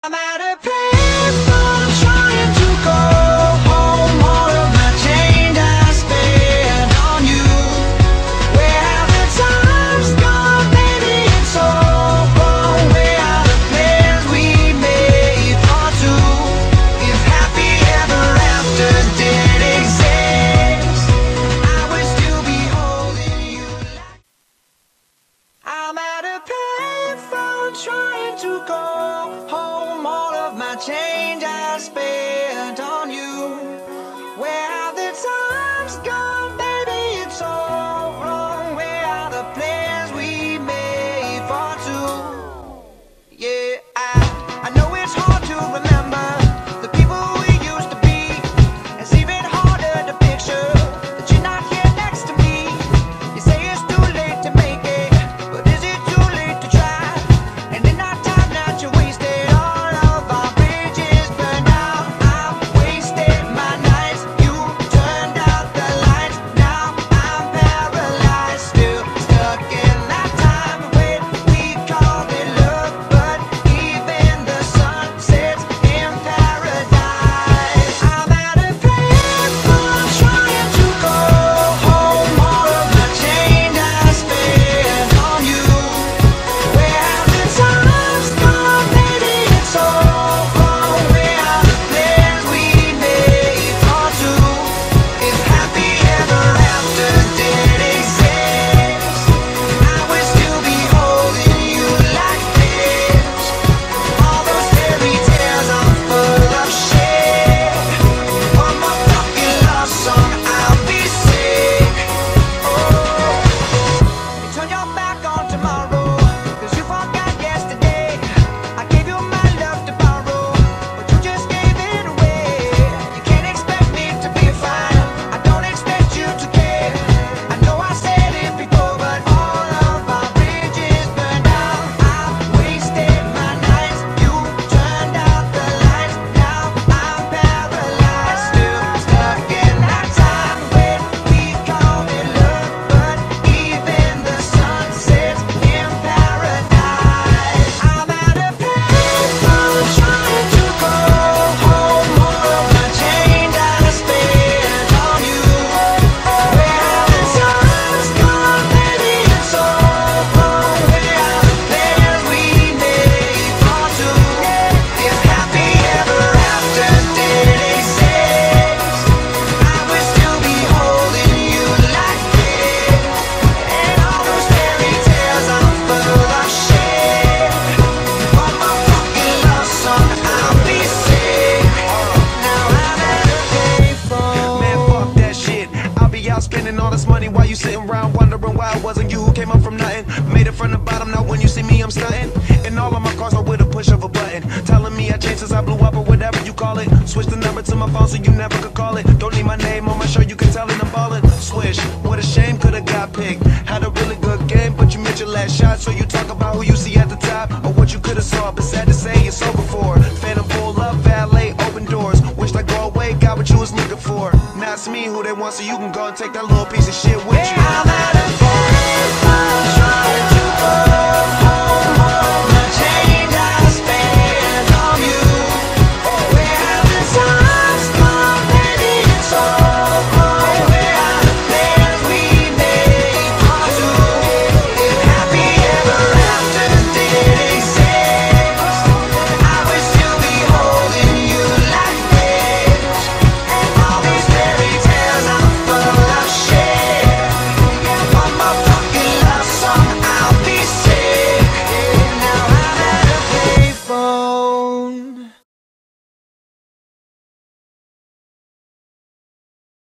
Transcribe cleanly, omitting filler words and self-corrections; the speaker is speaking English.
I'm at a payphone trying to go home. All of my change I spent on you. Where have the times gone, baby? It's so wrong. Where are the plans we made for two? If happy ever after did exist, I would still be holding you. I'm at a payphone trying to go home. All of my change I spent on you. Where have the times gone, baby? It's all wrong. Where are the plans we made for two? Yeah, I know it's hard to remember the people we used to be. It's even harder to picture that you're not here next to me. You say it's too late to make it, but is it too late to try? And in our time that you wasted, all of our bridges burned out. I wasted my nights, you turned out the lights. Now I'm paralyzed, still stuck in that time when we called it love. But even the sun sets in paradise. I'm at a payphone trying to go home. All of my change I spent on you. Where have the times gone, baby? It's all wrong. Where are the plans we made for two? If happy ever after did exist, I would still be holding you like this. All those fairy tales are full of shit. One more fucking love song, I'll be sick. You turn your back on tomorrow, 'cause you forgot yesterday. I gave you my love to borrow, but you just gave it away. You can't expect me to be fine, I don't expect you to care. I know I said it before, but all of our bridges burned out. I wasted my nights, you turned out the lights. Now I'm paralyzed, still stuck in that time when we called it love. But even the sun sets in paradise. I'm at a payphone trying to go home. All of my change I spent on you. Where have the times gone, baby? It's all wrong. Where are the plans we made for two? If happy ever after did exist, I would still be holding you like this. And all those fairy tales are full of shit. One more fucking love song, I'll be sick. Now I'm at a payphone. Man, fuck that shit. I'll be out spending all this money while you sitting around wondering why it wasn't you who came up from nothing. Made it from the bottom, now when you see me, I'm stunting. And all of my cars are with a push of a button. Telling me I changed since I blew up or whatever you call it. Switch the number to my phone so you never could call it. Don't need my name on my shirt, you can tell it I'm ballin'. Swish, what a shame, could've got picked. Had a really good game, but you missed your last shot. So you talk about who you see at the top or what you could've saw. But sad to say, it's over for. Phantom pull up, valet, open doors. Wished I go away, got what you was looking for. Now it's me who they want, so you can go and take that little piece of shit with you. I'm at a payphone trying